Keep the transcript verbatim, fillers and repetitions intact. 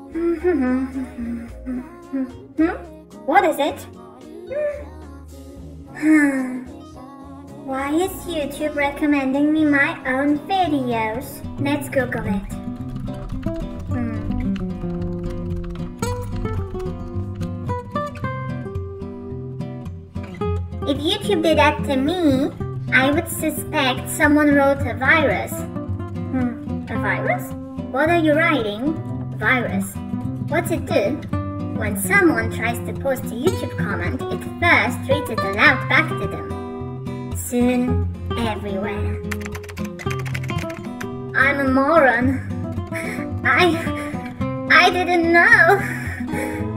Hmm? What is it? Why is YouTube recommending me my own videos? Let's Google it. Hmm. If YouTube did that to me, I would suspect someone wrote a virus. Hmm. A virus? What are you writing? Virus. What's it do? When someone tries to post a YouTube comment, it first reads it aloud back to them. Soon, everywhere. I'm a moron. I... I didn't know.